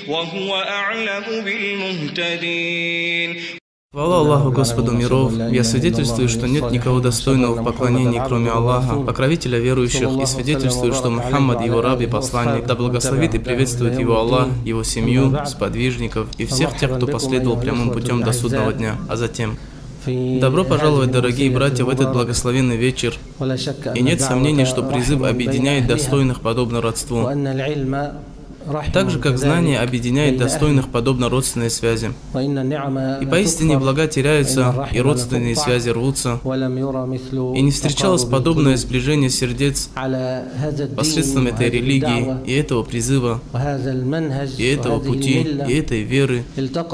وهو أعلم بالمهتدين. Хвала Аллаху, Господу миров, я свидетельствую, что нет никого достойного в поклонении, кроме Аллаха, покровителя верующих, и свидетельствую, что Мухаммад, его раб и посланник, да благословит и приветствует его Аллах, его семью, сподвижников и всех тех, кто последовал прямым путем до судного дня, а затем. Добро пожаловать, дорогие братья, в этот благословенный вечер, и нет сомнений, что призыв объединяет достойных подобно родству, так же, как знание объединяет достойных подобно родственной связи. И поистине блага теряются, и родственные связи рвутся, и не встречалось подобное сближение сердец посредством этой религии, и этого призыва, и этого пути, и этой веры,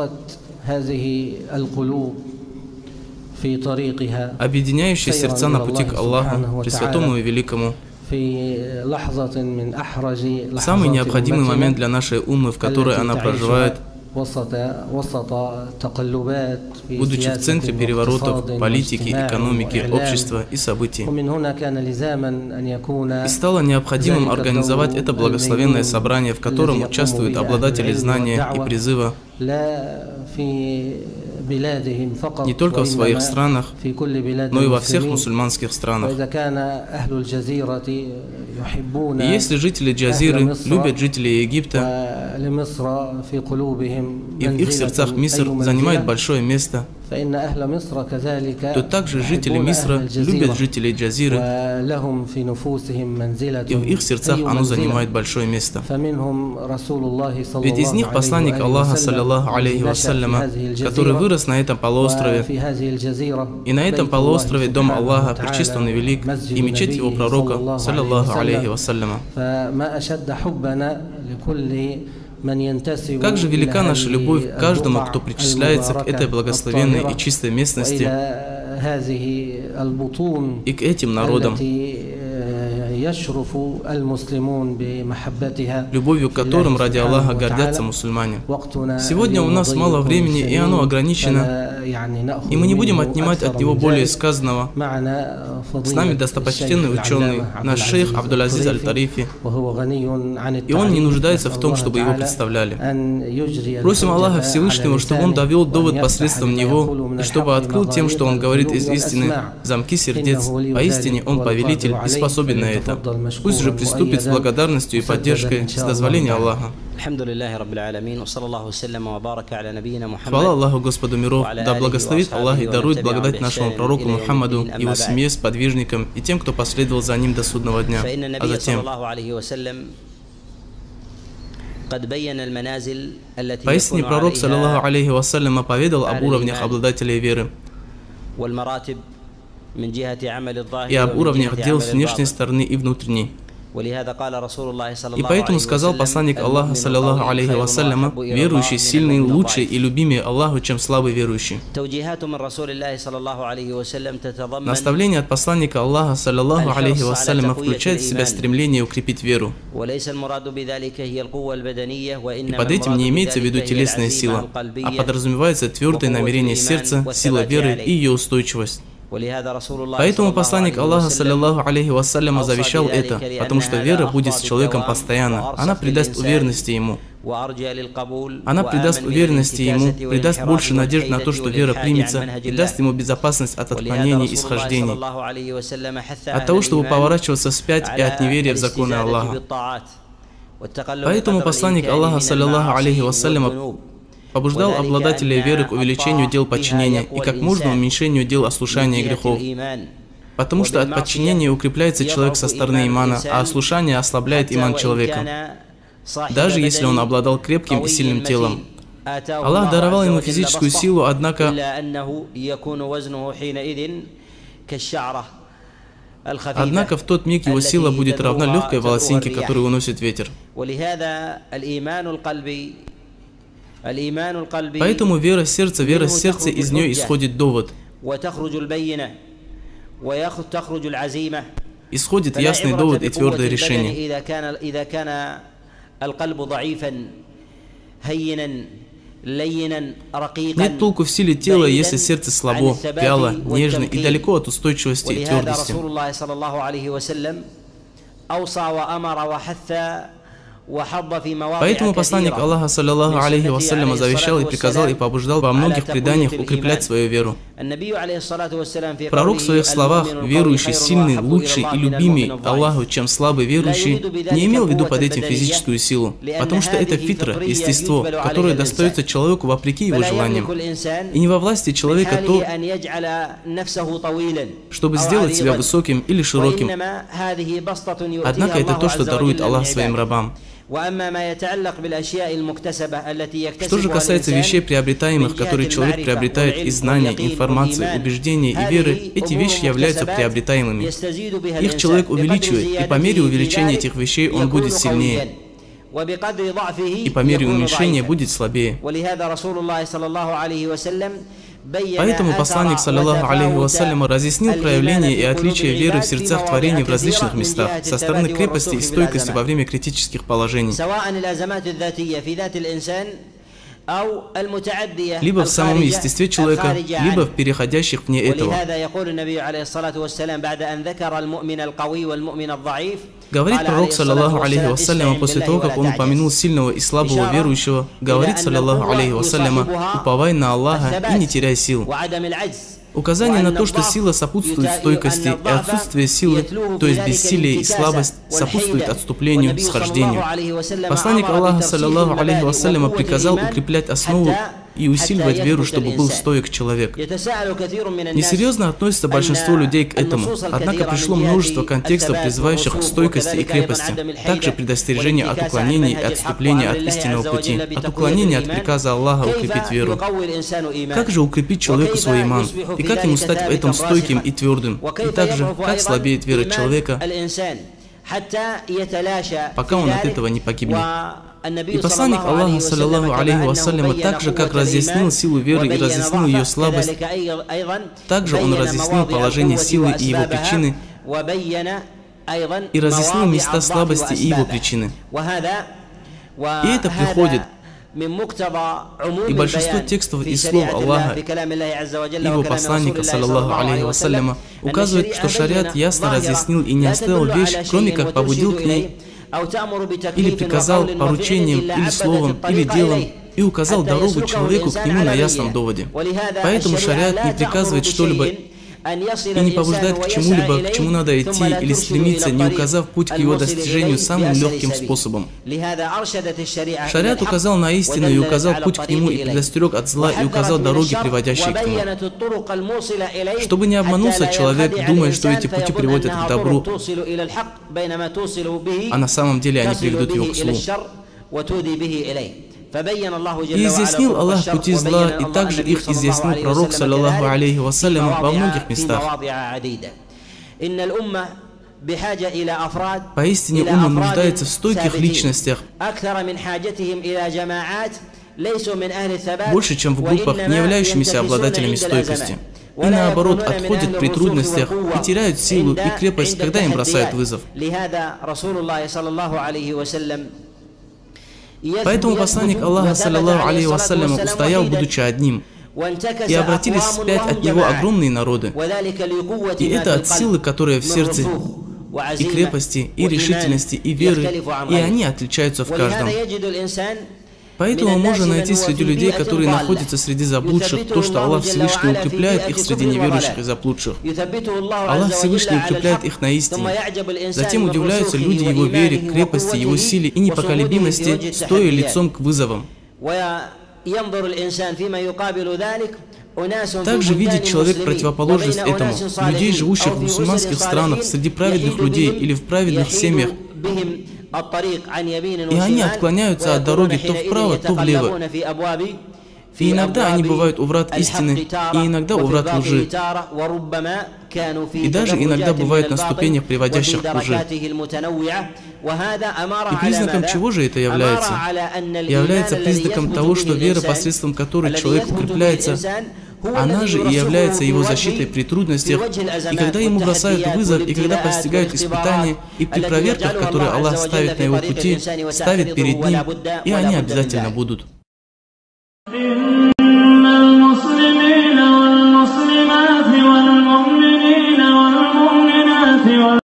объединяющие сердца на пути к Аллаху, Пресвятому и Великому. Самый необходимый момент для нашей уммы, в которой она проживает, будучи в центре переворотов, политики, экономики, общества и событий. И стало необходимым организовать это благословенное собрание, в котором участвуют обладатели знания и призыва не только в своих странах, но и во всех мусульманских странах. И если жители Джазиры любят жителей Египта, и в их сердцах Миср занимает большое место, то также жители Мисра любят жителей Джазиры, и в их сердцах оно занимает большое место. Ведь из них посланник Аллаха, саллаллаху алейхи вассаляма, который вырос на этом полуострове, и на этом полуострове Дом Аллаха, пречист Он и велик, и мечеть Его пророка, саллаллаху алейхи вассаляма. Как же велика наша любовь к каждому, кто причисляется к этой благословенной и чистой местности и к этим народам, любовью к которым ради Аллаха гордятся мусульмане. Сегодня у нас мало времени, и оно ограничено, и мы не будем отнимать от него более сказанного. С нами достопочтенный ученый, наш шейх Абдул-Азиз Аль-Тарифи, и он не нуждается в том, чтобы его представляли. Просим Аллаха Всевышнего, чтобы он довел довод посредством него, и чтобы открыл тем, что он говорит из истины, замки сердец. Поистине он повелитель и способен на это. Пусть же приступит с благодарностью и поддержкой, с дозволения Аллаха. Хвала Аллаху, Господу миров, да благословит Аллах и дарует благодать нашему пророку Мухаммаду, его семье, сподвижникам и тем, кто последовал за ним до судного дня. А затем. Поистине пророк, саллаллаху алейхи вассаляма, поведал об уровнях обладателей веры и об уровнях дел с внешней стороны и внутренней. И поэтому сказал посланник Аллаха, саллаллаху алейхи вассаляма, верующий сильный, лучший и любимый Аллаху, чем слабый верующий. Наставление от посланника Аллаха, саллаллаху алейхи вассаляма, включает в себя стремление укрепить веру. И под этим не имеется в виду телесная сила, а подразумевается твердое намерение сердца, сила веры и ее устойчивость. Поэтому посланник Аллаха, саллаллаху алейхи вассаляма, завещал это, потому что вера будет с человеком постоянно, она придаст уверенности ему. Она придаст уверенности ему, придаст больше надежд на то, что вера примется, и даст ему безопасность от отклонений и схождений, от того, чтобы поворачиваться вспять и от неверия в законы Аллаха. Поэтому посланник Аллаха, саллаллаху алейхи вассаляма, побуждал обладателей веры к увеличению дел подчинения и как можно уменьшению дел ослушания и грехов. Потому что от подчинения укрепляется человек со стороны имана, а ослушание ослабляет иман человека. Даже если он обладал крепким и сильным телом. Аллах даровал ему физическую силу, однако в тот миг его сила будет равна легкой волосинке, которую уносит ветер. Поэтому вера сердца, из нее исходит довод. Исходит ясный довод и твердое решение. Нет толку в силе тела, если сердце слабо, вяло, нежно и далеко от устойчивости и твердости. Поэтому посланник Аллаха, саллаллаху алейхи вассаляма, завещал и приказал и побуждал во многих преданиях укреплять свою веру. Пророк в своих словах «верующий, сильный, лучший и любимый Аллаху, чем слабый верующий» не имел в виду под этим физическую силу, потому что это фитра, естество, которое достается человеку вопреки его желаниям. И не во власти человека то, чтобы сделать себя высоким или широким. Однако это то, что дарует Аллах своим рабам. Что же касается вещей приобретаемых, которые человек приобретает из знаний, информации, убеждений и веры, эти вещи являются приобретаемыми. Их человек увеличивает, и по мере увеличения этих вещей он будет сильнее, и по мере уменьшения будет слабее. Поэтому посланник, саллаллаху алейхи вассаляма, разъяснил проявление и отличие веры в сердцах творений в различных местах, со стороны крепости и стойкости во время критических положений. Либо в самом естестве человека, либо в переходящих вне этого. Говорит пророк, саллаллаху алейхи вассаляма, после того, как он упомянул сильного и слабого верующего, говорит, саллаллаху алейхи вассаляма, уповай на Аллаха и не теряй сил. Указание на то, что сила сопутствует стойкости, и отсутствие силы, то есть бессилие и слабость, сопутствует отступлению, схождению. Посланник Аллаха, саллаллаху алейхи вассаляма, приказал укреплять основу и усиливать веру, чтобы был стоек человек. Несерьезно относится большинство людей к этому, однако пришло множество контекстов, призывающих к стойкости и крепости, также предостережение от уклонений и отступления от истинного пути, от уклонения от приказа Аллаха укрепить веру. Как же укрепить человеку свой иман, и как ему стать в этом стойким и твердым, и также, как слабеет вера человека, пока он от этого не погибнет. И посланник Аллаха, саллаллаху алейхи вассаляма, так же, как разъяснил силу веры и разъяснил ее слабость, также он разъяснил положение силы и его причины, и разъяснил места слабости и его причины. И это приходит, и большинство текстов и слов Аллаха и его посланника, саллаллаху алейхи вассаляма, указывает, что шариат ясно разъяснил и не оставил вещь, кроме как побудил к ней, или приказал поручением, или словом, или делом, и указал дорогу человеку к нему на ясном доводе. Поэтому шариат не приказывает что-либо и не побуждает к чему-либо, к чему надо идти или стремиться, не указав путь к его достижению самым легким способом. Шариат указал на истину и указал путь к нему, и предостерег от зла, и указал дороги, приводящие к нему. Чтобы не обманулся человек, думая, что эти пути приводят к добру, а на самом деле они приведут его к злу. И изъяснил Аллах пути зла, и также их изъяснил пророк, саллаллаху алейхи вассаляма, во многих местах. Поистине умма нуждается в стойких личностях, больше, чем в группах, не являющимися обладателями стойкости. И наоборот, отходят при трудностях и теряют силу и крепость, когда им бросают вызов. Поэтому посланник Аллаха, саллаллаху алейхи вассаляма, устоял, будучи одним, и обратились вспять от него огромные народы. И это от силы, которая в сердце, и крепости, и решительности, и веры, и они отличаются в каждом. Поэтому можно найти среди людей, которые находятся среди заблудших, то, что Аллах Всевышний укрепляет их среди неверующих и заблудших. Аллах Всевышний укрепляет их на истине. Затем удивляются люди его вере, крепости, его силе и непоколебимости, стоя лицом к вызовам. Также видит человек противоположность этому, людей, живущих в мусульманских странах, среди праведных людей или в праведных семьях, и они отклоняются от дороги то вправо, то влево. И иногда они бывают у врат истины, и иногда у врат лжи. И даже иногда бывают на ступенях, приводящих к лжи. И признаком чего же это является? Является признаком того, что вера, посредством которой человек укрепляется, она же и является его защитой при трудностях, и когда ему бросают вызов, и когда постигают испытания, и при проверках, которые Аллах ставит на его пути, ставит перед ним, и они обязательно будут.